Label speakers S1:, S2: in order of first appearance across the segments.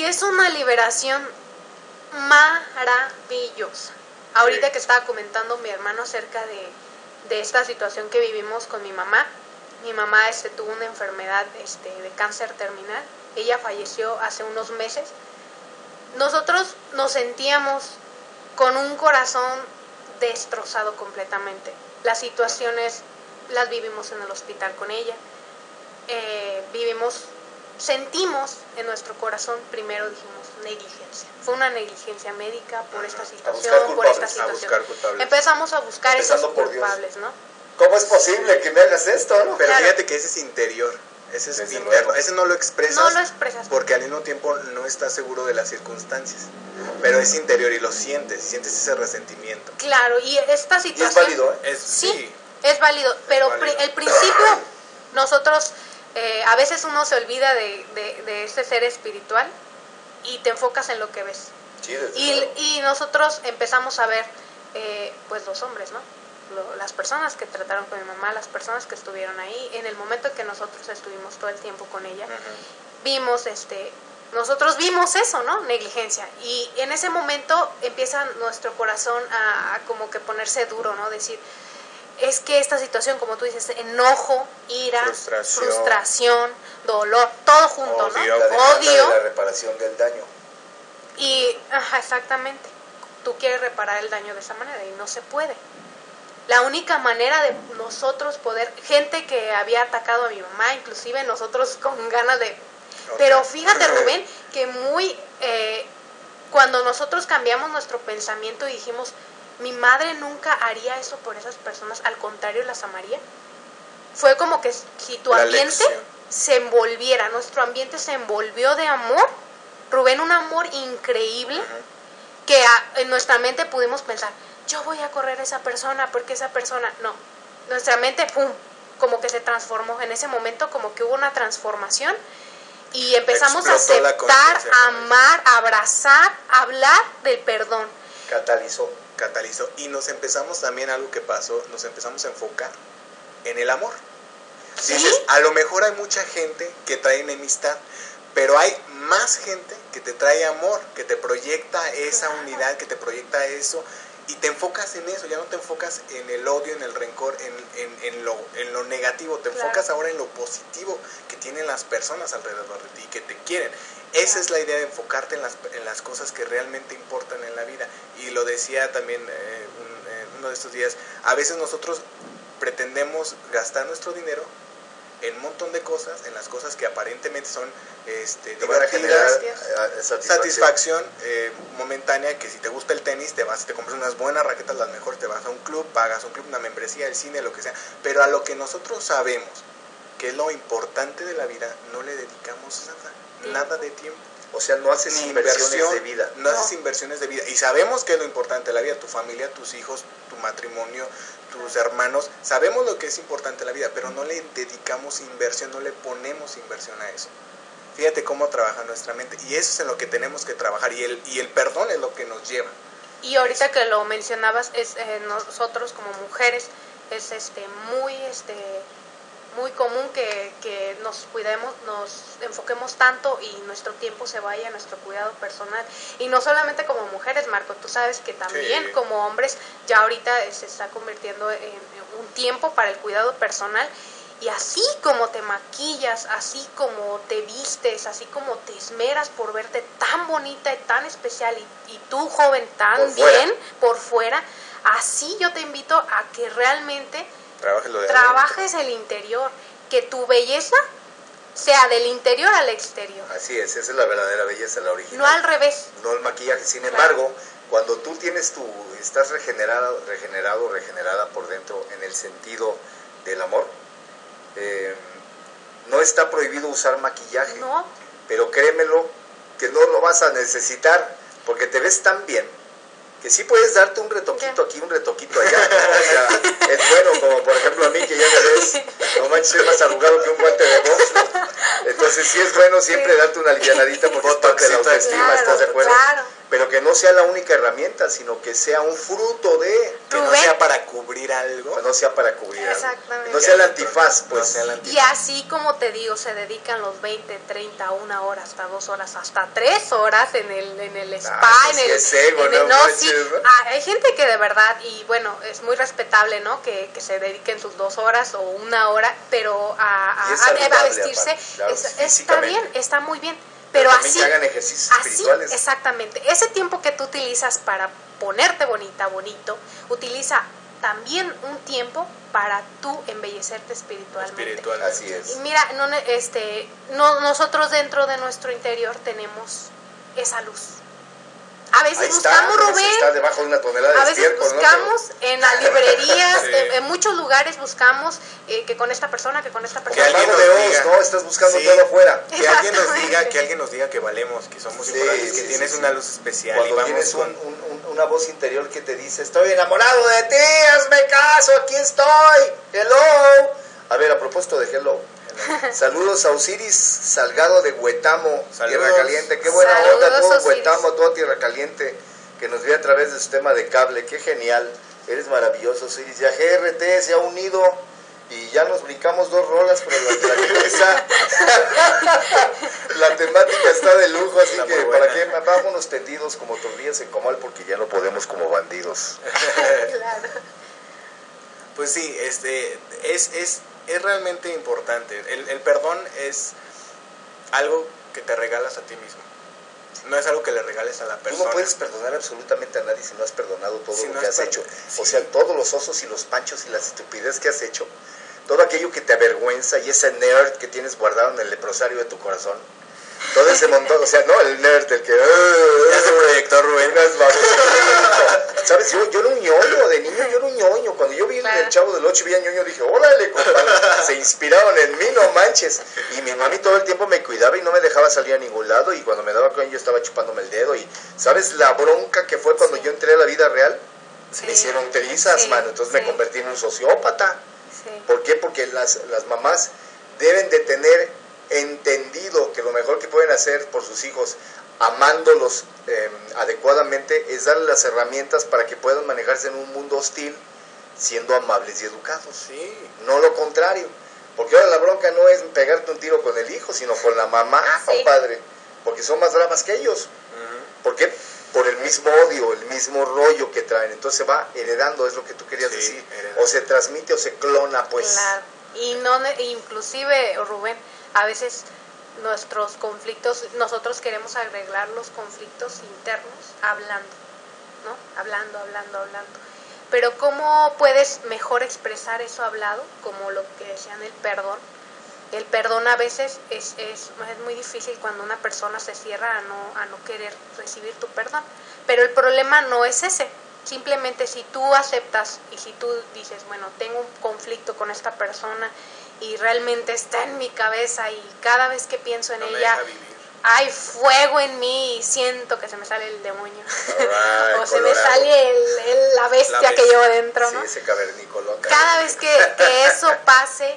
S1: que es una liberación maravillosa. Ahorita que estaba comentando mi hermano acerca de esta situación que vivimos con mi mamá tuvo una enfermedad de cáncer terminal. Ella falleció hace unos meses. Nosotros nos sentíamos con un corazón destrozado completamente. Las situaciones las vivimos en el hospital con ella. Sentimos en nuestro corazón, primero dijimos negligencia. Fue una negligencia médica por esta situación, por esta situación. Empezamos a buscar esos culpables, ¿no?
S2: ¿Cómo es posible que me hagas esto, no?
S3: Pero
S1: claro.
S3: Fíjate que ese es interior, ese es interno, ese no lo expresas.
S1: No lo expresas.
S3: Porque al mismo tiempo no estás seguro de las circunstancias. Pero es interior y lo sientes ese resentimiento.
S1: Claro, y esta situación...
S2: Y es válido, ¿eh?
S1: Sí, es válido, pero el principio, nosotros, a veces uno se olvida de este ser espiritual y te enfocas en lo que ves.
S2: Sí,
S1: Y nosotros empezamos a ver, pues los hombres, ¿no? Las personas que trataron con mi mamá, las personas que estuvieron ahí, en el momento en que nosotros estuvimos todo el tiempo con ella, nosotros vimos eso, ¿no? Negligencia. Y en ese momento empieza nuestro corazón a como que ponerse duro, ¿no? Decir, es que esta situación, como tú dices, enojo, ira, frustración, dolor, todo junto,
S3: odio,
S1: ¿no? Odio.
S2: La reparación del daño.
S1: Y, exactamente, tú quieres reparar el daño de esa manera y no se puede. La única manera de nosotros poder, gente que había atacado a mi mamá, inclusive nosotros con ganas de... Pero fíjate, Rubén, que cuando nosotros cambiamos nuestro pensamiento y dijimos, mi madre nunca haría eso por esas personas, al contrario, las amaría. Fue como que si tu ambiente se envolviera, nuestro ambiente se envolvió de amor, Rubén, un amor increíble, que en nuestra mente pudimos pensar, yo voy a correr a esa persona porque esa persona, no, nuestra mente, pum, como que se transformó, en ese momento como que hubo una transformación y empezamos a aceptar, amar, abrazar, hablar del perdón.
S2: Catalizó.
S3: Y nos empezamos también, algo que pasó, nos empezamos a enfocar en el amor.
S1: ¿Sí?
S3: Dices, a lo mejor hay mucha gente que trae enemistad, pero hay más gente que te trae amor, que te proyecta esa unidad, que te proyecta eso, y te enfocas en eso, ya no te enfocas en el odio, en el rencor, en lo negativo, te enfocas ahora en lo positivo que tienen las personas alrededor de ti, que te quieren. Esa es la idea de enfocarte en las cosas que realmente importan en la vida. Y lo decía también uno de estos días, a veces nosotros pretendemos gastar nuestro dinero en un montón de cosas, en las cosas que aparentemente son divertidas, satisfacción momentánea, que si te gusta el tenis, te compras unas buenas raquetas, las mejores, te vas a un club, pagas un club, una membresía, el cine, lo que sea, pero a lo que nosotros sabemos que es lo importante de la vida, no le dedicamos nada de tiempo.
S2: O sea, no haces inversiones de vida.
S3: No haces inversiones de vida. Y sabemos que es lo importante de la vida, tu familia, tus hijos, tu matrimonio, tus hermanos. Sabemos lo que es importante en la vida, pero no le dedicamos inversión, no le ponemos inversión a eso. Fíjate cómo trabaja nuestra mente. Y eso es en lo que tenemos que trabajar. Y el perdón es lo que nos lleva.
S1: Y ahorita que lo mencionabas, nosotros como mujeres, es muy común que nos cuidemos, nos enfoquemos tanto y nuestro tiempo se vaya a nuestro cuidado personal. Y no solamente como mujeres, Marco, tú sabes que también como hombres ya ahorita se está convirtiendo en un tiempo para el cuidado personal. Y así como te maquillas, así como te vistes, así como te esmeras por verte tan bonita y tan especial y tú, joven, tan bien por fuera, así yo te invito a que realmente trabajes el interior, que tu belleza sea del interior al exterior.
S2: Así es, esa es la verdadera belleza, la original.
S1: No al revés.
S2: No el maquillaje. Sin embargo, cuando tú estás regenerada por dentro en el sentido del amor, no está prohibido usar maquillaje. No. Pero créemelo que no lo vas a necesitar porque te ves tan bien que sí puedes darte un retoquito aquí, un retoquito allá, ¿no? O sea, es bueno, como por ejemplo a mí que ya me ves, no manches, soy más arrugado que un guante de box, ¿no? Entonces sí es bueno siempre darte una alivianadita porque es parte de la autoestima, ¿estás de acuerdo?
S1: Claro.
S2: pero que no sea la única herramienta, sino que sea un fruto de...
S3: Que no sea para cubrir algo.
S2: Que no sea para cubrir
S1: Exactamente.
S2: algo. Que no sea el antifaz, pues.
S3: No sea el antifaz.
S1: Y así como te digo, se dedican los 20, 30, 1 hora, hasta 2 horas, hasta 3 horas en el spa, en el...
S2: Es ego,
S1: en el
S2: no,
S1: sí,
S2: ¿no?
S1: hay gente que de verdad, y bueno, es muy respetable, ¿no? Que se dediquen sus 2 horas o 1 hora, pero a vestirse,
S2: aparte, claro,
S1: está bien, está muy bien.
S2: Pero
S1: así,
S2: que hagan ejercicios espirituales.
S1: Exactamente. Ese tiempo que tú utilizas para ponerte bonita, bonito, utiliza también un tiempo para tú embellecerte espiritualmente.
S2: Así es.
S1: Y mira, nosotros dentro de nuestro interior tenemos esa luz. A veces buscamos, Rubén,
S2: está debajo de una tonelada de
S1: a veces buscamos, ¿no? En las librerías, sí. En muchos lugares buscamos que con esta persona, que con esta persona.
S2: Que alguien nos diga, ¿no? Estás buscando todo afuera.
S3: Que alguien nos diga que valemos, que somos importantes, que tienes una luz especial.
S2: Cuando
S3: y vamos
S2: tienes una voz interior que te dice, estoy enamorado de ti, hazme caso, aquí estoy, hello. A ver, a propósito de hello, saludos a Osiris Salgado de Huetamo, Tierra Caliente. Qué buena onda todo Huetamo, toda Tierra Caliente, que nos ve a través de su sistema de cable. Qué genial, eres maravilloso, Osiris. Ya GRT se ha unido y ya nos brincamos 2 rolas, pero la temática está de lujo, así está que para qué vámonos tendidos como tortillas en comal, porque ya no podemos como bandidos.
S1: Claro.
S3: Pues sí, es realmente importante. El perdón es algo que te regalas a ti mismo. No es algo que le regales a la persona.
S2: Tú no puedes perdonar absolutamente a nadie si no has perdonado todo lo que has hecho. Sí. O sea, todos los osos y los panchos y las estupidez que has hecho, todo aquello que te avergüenza y ese nerd que tienes guardado en el leprosario de tu corazón, todo ese montón, o sea, no el nerd, el que...
S3: ya se proyectó Rubén.
S2: ¿Sabes? Yo era un ñoño, de niño yo era un ñoño. Cuando yo vi el Chavo del 8 vi a ñoño, dije, órale, compadre, se inspiraron en mí, no manches. Y mi mami todo el tiempo me cuidaba y no me dejaba salir a ningún lado, y cuando me daba cuenta yo estaba chupándome el dedo. Y ¿sabes la bronca que fue cuando yo entré a la vida real? Me hicieron trizas, mano, entonces me convertí en un sociópata. ¿Por qué? Porque las mamás deben de tener entendido que lo mejor que pueden hacer por sus hijos, amándolos adecuadamente, es darles las herramientas para que puedan manejarse en un mundo hostil siendo amables y educados.
S3: Sí.
S2: No lo contrario, porque ahora la bronca no es pegarte un tiro con el hijo, sino con la mamá, compadre, porque son más bravas que ellos. ¿Por qué? Por el mismo odio, el mismo rollo que traen. Entonces se va heredando, es lo que tú querías decir, o se transmite o se clona, pues.
S1: Claro. Y no, inclusive, Rubén, a veces nuestros conflictos, nosotros queremos arreglar los conflictos internos hablando, ¿no? Hablando. Pero ¿cómo puedes mejor expresar eso hablado? Como lo que decían, el perdón. El perdón a veces es muy difícil cuando una persona se cierra a no querer recibir tu perdón. Pero el problema no es ese. Simplemente si tú aceptas y si tú dices, bueno, tengo un conflicto con esta persona y realmente está en mi cabeza y cada vez que pienso en ella hay fuego en mí y siento que se me sale el demonio. O se me sale la bestia que llevo dentro, ¿no?
S2: Sí, ese cavernícola.
S1: Cada vez que eso pase,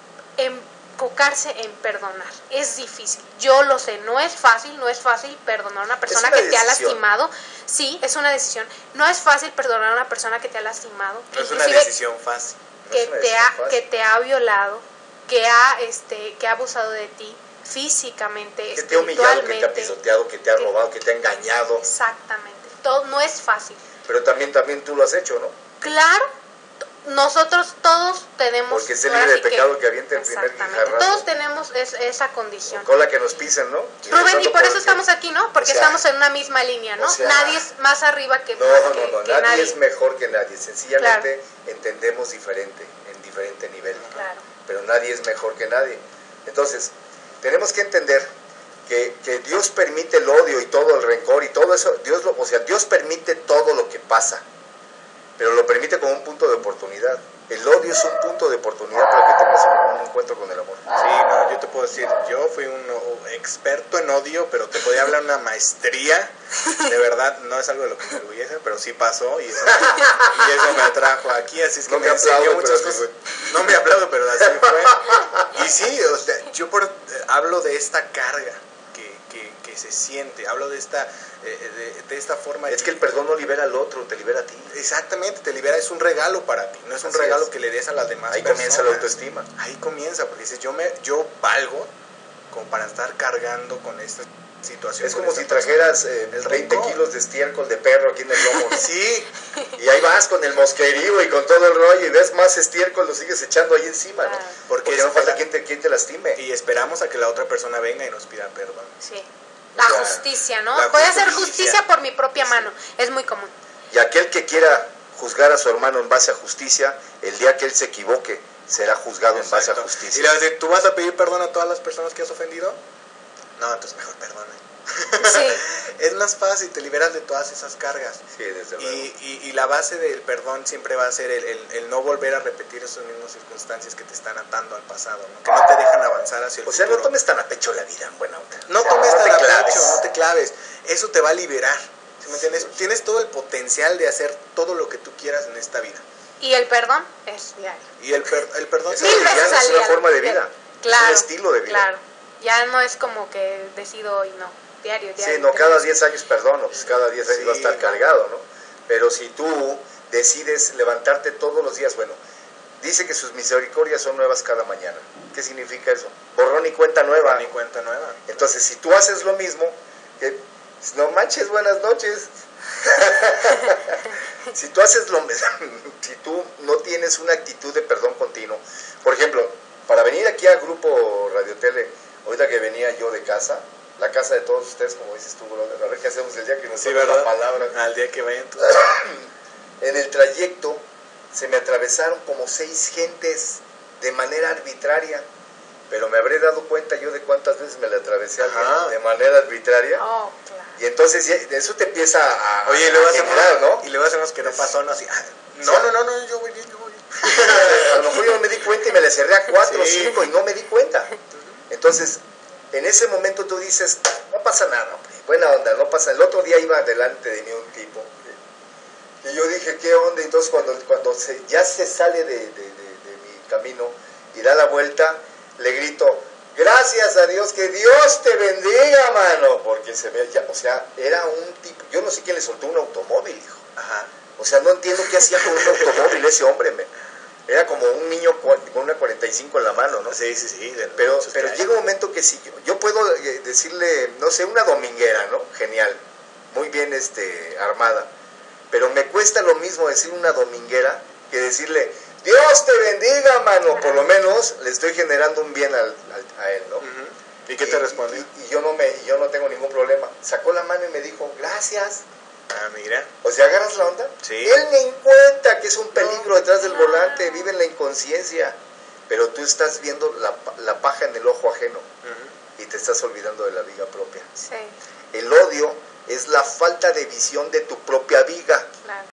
S1: enfocarse en perdonar. Es difícil, yo lo sé, no es fácil perdonar a una persona que te ha lastimado. Sí, es una decisión. No es fácil perdonar a una persona que te ha lastimado.
S3: No es una decisión fácil.
S1: Que te ha violado, que ha abusado de ti físicamente,
S2: que te ha humillado, que te ha pisoteado, que te ha robado, que te ha engañado.
S1: Exactamente. Todo no es fácil.
S2: Pero también tú lo has hecho, ¿no?
S1: Claro. Nosotros todos tenemos...
S2: Porque es el libre de pecado que avienta el primer guijarrazo.
S1: Todos tenemos esa condición.
S2: Con la que nos pisen, ¿no?
S1: Rubén, y por eso estamos aquí, ¿no? Porque estamos en una misma línea, ¿no? Nadie es más arriba que
S2: nadie es mejor que nadie. Sencillamente entendemos diferente, en diferente nivel.
S1: Claro.
S2: Pero nadie es mejor que nadie. Entonces, tenemos que entender que Dios permite el odio y todo el rencor y todo eso. Dios permite todo lo que pasa, pero lo permite como un punto de oportunidad. El odio es un punto de oportunidad para que tengas un encuentro con el amor.
S3: Sí, no, yo te puedo decir, yo fui un experto en odio, pero te podía hablar una maestría. De verdad, no es algo de lo que me orgullece, pero sí pasó y eso me trajo aquí, así es que me enseñó muchas cosas. No me aplaudo, pero así fue. Y sí, o sea, yo hablo de esta carga que que se siente. Hablo de esta forma.
S2: Es que el perdón no libera al otro, te libera a ti.
S3: Exactamente, te libera, es un regalo para ti, no es un regalo que le des a las demás
S2: personas. Ahí comienza la autoestima.
S3: Ahí comienza, porque dices, yo valgo como para estar cargando con esta situación.
S2: Es como si trajeras 20 kilos de estiércol de perro aquí en el lomo.
S3: Sí.
S2: Y ahí vas con el mosquerío y con todo el rollo y ves más estiércol, lo sigues echando ahí encima, ¿no? Porque no falta quien te lastime.
S3: Y esperamos a que la otra persona venga y nos pida perdón.
S1: Sí. La justicia, ¿no? Voy a hacer justicia por mi propia mano. Es muy común.
S2: Y aquel que quiera juzgar a su hermano en base a justicia, el día que él se equivoque, será juzgado en base a justicia.
S3: Y le vas a decir, ¿tú vas a pedir perdón a todas las personas que has ofendido? No, entonces mejor perdona.
S1: Sí.
S3: Es más fácil, te liberas de todas esas cargas.
S2: Sí, desde luego.
S3: Y la base del perdón siempre va a ser el no volver a repetir esas mismas circunstancias que te están atando al pasado, ¿no? Que no te dejan avanzar hacia el futuro.
S2: No tomes tan a pecho la vida, en buena onda.
S3: No tomes tan a pecho, no te claves. Eso te va a liberar. ¿Sí me entiendes? Tienes todo el potencial de hacer todo lo que tú quieras en esta vida.
S1: Y el perdón es diario.
S3: Y el perdón
S2: ya no es una forma de vida.
S1: Claro,
S2: es un estilo de vida.
S1: Claro. Ya no es como que decido hoy, no. Diario.
S2: Sí, no, cada 10 años perdono, pues cada 10 años va a estar cargado, ¿no? Pero si tú decides levantarte todos los días, bueno, dice que sus misericordias son nuevas cada mañana. ¿Qué significa eso? Borrón y cuenta nueva.
S3: Borrón y cuenta nueva.
S2: Entonces, si tú haces lo mismo, no manches, buenas noches. Si tú haces lo mismo, si tú no tienes una actitud de perdón continuo, por ejemplo, para venir aquí al grupo Radio Tele, ahorita que venía yo de casa, la casa de todos ustedes, como dices tú, brother, a ver qué hacemos el día que nos toque la palabra.
S3: Al día que vayan todos.
S2: En el trayecto se me atravesaron como 6 gentes de manera arbitraria, pero me habré dado cuenta yo de cuántas veces me la atravesé a alguien de manera arbitraria.
S1: Oh, claro.
S2: Y entonces eso te empieza a
S3: Oye, y luego
S2: generar, ¿no?
S3: Y luego hacemos que no pasó, no así. No, yo voy bien.
S2: A lo mejor yo no me di cuenta y me le cerré a 4 o 5 y no me di cuenta. Entonces, en ese momento tú dices, no pasa nada, hombre, buena onda, no pasa. El otro día iba delante de mí un tipo y yo dije, ¿qué onda? Entonces cuando ya se sale de mi camino y da la vuelta, le grito, gracias a Dios, que Dios te bendiga, mano, porque se ve, o sea, era un tipo, yo no sé quién le soltó un automóvil, hijo.
S3: Ajá.
S2: O sea, no entiendo qué hacía con un automóvil ese hombre, era como un niño con una 45 en la mano, ¿no?
S3: Sí.
S2: Pero llega un momento que sí, yo puedo decirle, no sé, una dominguera, ¿no? Genial, muy bien armada. Pero me cuesta lo mismo decir una dominguera que decirle, Dios te bendiga, mano. Por lo menos le estoy generando un bien a él, ¿no?
S3: Uh-huh. ¿Y qué te respondió?
S2: Y yo no tengo ningún problema. Sacó la mano y me dijo, gracias.
S3: Ah, mira.
S2: O sea, ¿agarras la onda?
S3: Sí.
S2: Él me cuenta que es un peligro detrás del volante, vive en la inconsciencia, pero tú estás viendo la paja en el ojo ajeno y te estás olvidando de la viga propia.
S1: Sí.
S2: El odio es la falta de visión de tu propia viga.